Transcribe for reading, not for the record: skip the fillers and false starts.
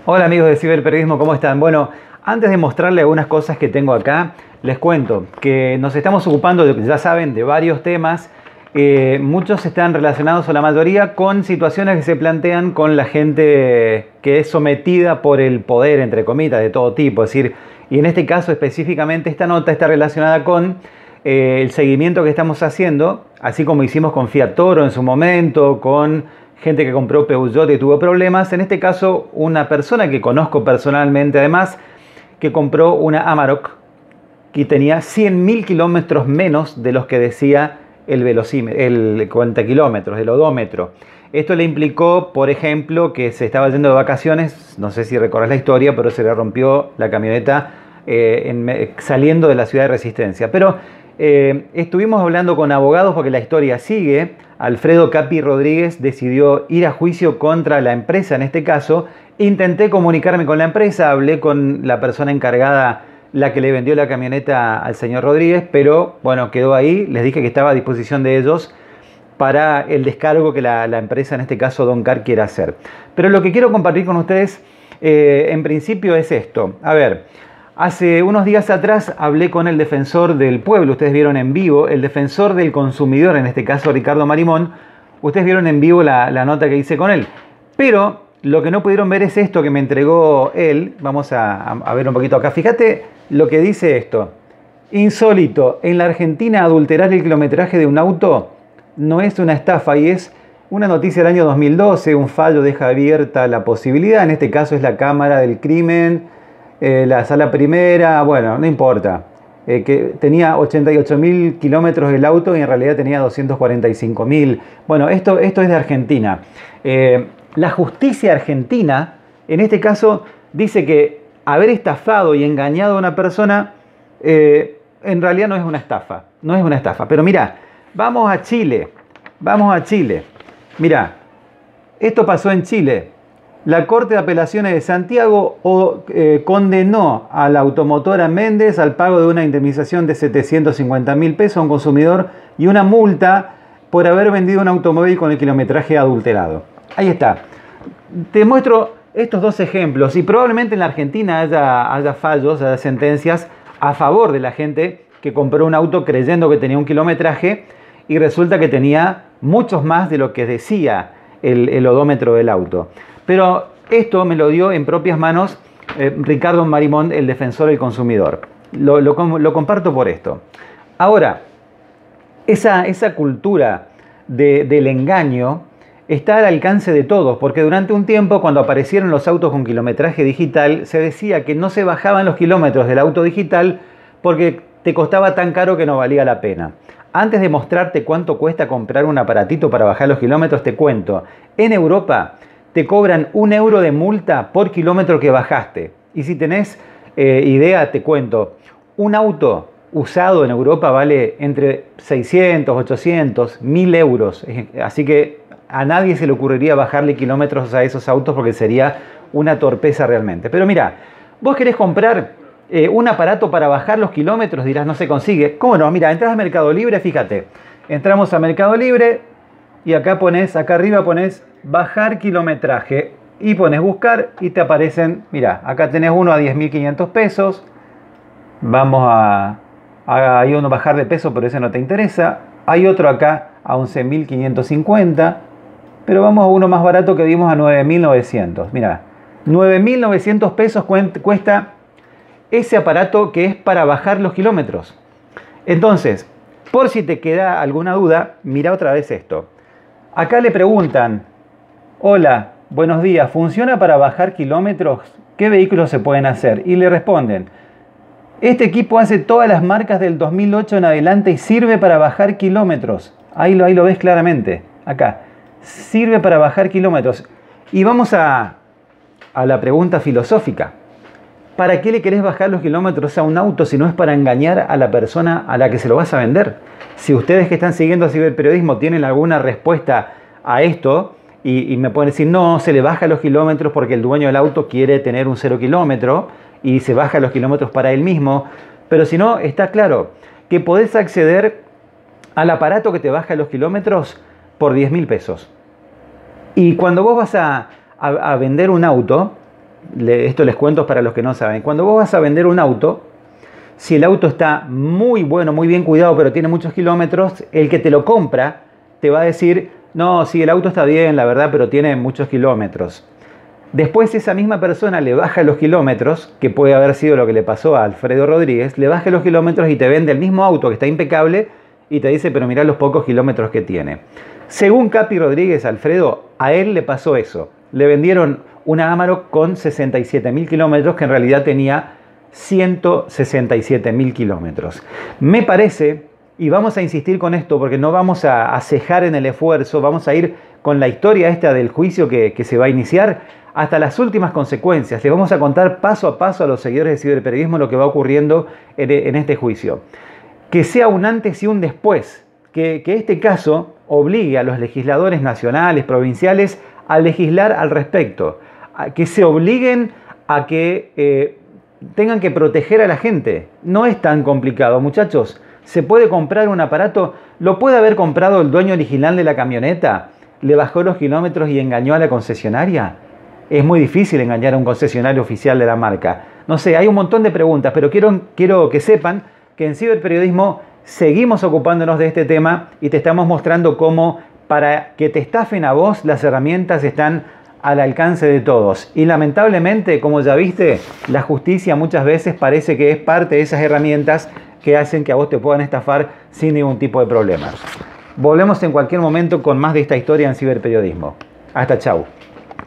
Hola amigos de Ciberperiodismo, ¿cómo están? Bueno, antes de mostrarles algunas cosas que tengo acá, les cuento que nos estamos ocupando, ya saben, de varios temas. Muchos están relacionados, o la mayoría, con situaciones que se plantean con la gente que es sometida por el poder, entre comillas, de todo tipo. Es decir, y en este caso específicamente esta nota está relacionada con el seguimiento que estamos haciendo, así como hicimos con Fiat Toro en su momento, con gente que compró Peugeot y tuvo problemas. En este caso, una persona que conozco personalmente, además, que compró una Amarok que tenía 100.000 kilómetros menos de los que decía el velocímetro, el 40 kilómetros, el odómetro. Esto le implicó, por ejemplo, que se estaba yendo de vacaciones, no sé si recordás la historia, pero se le rompió la camioneta saliendo de la ciudad de Resistencia. Pero estuvimos hablando con abogados porque la historia sigue. Alfredo Capi Rodríguez decidió ir a juicio contra la empresa en este caso. Intenté comunicarme con la empresa, hablé con la persona encargada, la que le vendió la camioneta al señor Rodríguez, pero bueno, quedó ahí. Les dije que estaba a disposición de ellos para el descargo que la empresa, en este caso Don Car, quiera hacer. Pero lo que quiero compartir con ustedes en principio es esto. A ver, hace unos días atrás hablé con el defensor del pueblo, ustedes vieron en vivo, el defensor del consumidor, en este caso Ricardo Marimón. Ustedes vieron en vivo la nota que hice con él. Pero lo que no pudieron ver es esto que me entregó él. Vamos a ver un poquito acá. Fíjate lo que dice esto. Insólito, en la Argentina adulterar el kilometraje de un auto no es una estafa y es una noticia del año 2012. Un fallo deja abierta la posibilidad. En este caso es la Cámara del Crimen, la Sala Primera. Bueno, no importa. Que tenía 88.000 kilómetros el auto y en realidad tenía 245.000. Bueno, esto es de Argentina. La justicia argentina, en este caso, dice que haber estafado y engañado a una persona en realidad no es una estafa. No es una estafa. Pero mira, vamos a Chile. Vamos a Chile. Mira, esto pasó en Chile. La Corte de Apelaciones de Santiago condenó a la automotora Méndez al pago de una indemnización de 750.000 pesos a un consumidor y una multa por haber vendido un automóvil con el kilometraje adulterado. Ahí está. Te muestro estos dos ejemplos y probablemente en la Argentina haya fallos, haya sentencias a favor de la gente que compró un auto creyendo que tenía un kilometraje y resulta que tenía muchos más de lo que decía el odómetro del auto. Pero esto me lo dio en propias manos Ricardo Marimón, el defensor del consumidor. Lo comparto por esto. Ahora, esa cultura del engaño está al alcance de todos, porque durante un tiempo, cuando aparecieron los autos con kilometraje digital, se decía que no se bajaban los kilómetros del auto digital porque te costaba tan caro que no valía la pena. Antes de mostrarte cuánto cuesta comprar un aparatito para bajar los kilómetros, te cuento. En Europa te cobran 1 euro de multa por kilómetro que bajaste. Y si tenés idea, te cuento. Un auto usado en Europa vale entre 600, 800, 1.000 euros. Así que a nadie se le ocurriría bajarle kilómetros a esos autos porque sería una torpeza realmente. Pero mira, vos querés comprar un aparato para bajar los kilómetros, dirás, no se consigue. ¿Cómo no? Mira, entras a Mercado Libre, fíjate. Entramos a Mercado Libre y acá arriba pones bajar kilometraje y pones buscar y te aparecen, mira, acá tenés uno a 10.500 pesos. Vamos hay uno bajar de peso, pero ese no te interesa. Hay otro acá a 11.550. Pero vamos a uno más barato que vimos a 9.900. Mira, 9.900 pesos cuesta ese aparato que es para bajar los kilómetros. Entonces, por si te queda alguna duda, mira otra vez esto. Acá le preguntan, hola, buenos días, ¿funciona para bajar kilómetros? ¿Qué vehículos se pueden hacer? Y le responden, este equipo hace todas las marcas del 2008 en adelante y sirve para bajar kilómetros. Ahí lo ves claramente, acá. Sirve para bajar kilómetros. Y vamos a la pregunta filosófica. ¿Para qué le querés bajar los kilómetros a un auto si no es para engañar a la persona a la que se lo vas a vender? Si ustedes que están siguiendo Ciberperiodismo tienen alguna respuesta a esto y me pueden decir, no, se le baja los kilómetros porque el dueño del auto quiere tener un 0 kilómetro y se baja los kilómetros para él mismo. Pero si no, está claro que podés acceder al aparato que te baja los kilómetros por 10.000 pesos. Y cuando vos vas a vender un auto, esto les cuento para los que no saben. Cuando vos vas a vender un auto, si el auto está muy bueno, muy bien cuidado, pero tiene muchos kilómetros, el que te lo compra te va a decir, no, sí, el auto está bien, la verdad, pero tiene muchos kilómetros. Después esa misma persona le baja los kilómetros, que puede haber sido lo que le pasó a Alfredo Rodríguez, le baja los kilómetros y te vende el mismo auto que está impecable y te dice, pero mirá los pocos kilómetros que tiene. Según Capi Rodríguez, Alfredo, a él le pasó eso. Le vendieron una Amarok con 67.000 kilómetros que en realidad tenía 167.000 kilómetros. Me parece, y vamos a insistir con esto porque no vamos a cejar en el esfuerzo, vamos a ir con la historia esta del juicio que se va a iniciar hasta las últimas consecuencias. Les vamos a contar paso a paso a los seguidores de ciberperiodismo lo que va ocurriendo en este juicio. Que sea un antes y un después, que este caso obligue a los legisladores nacionales, provinciales, a legislar al respecto, a que se obliguen a que tengan que proteger a la gente. No es tan complicado, muchachos. Se puede comprar un aparato, lo puede haber comprado el dueño original de la camioneta, le bajó los kilómetros y engañó a la concesionaria. Es muy difícil engañar a un concesionario oficial de la marca. No sé, hay un montón de preguntas, pero quiero que sepan que en ciberperiodismo seguimos ocupándonos de este tema y te estamos mostrando cómo para que te estafen a vos las herramientas están al alcance de todos. Y lamentablemente, como ya viste, la justicia muchas veces parece que es parte de esas herramientas que hacen que a vos te puedan estafar sin ningún tipo de problemas. Volvemos en cualquier momento con más de esta historia en ciberperiodismo. Hasta chau.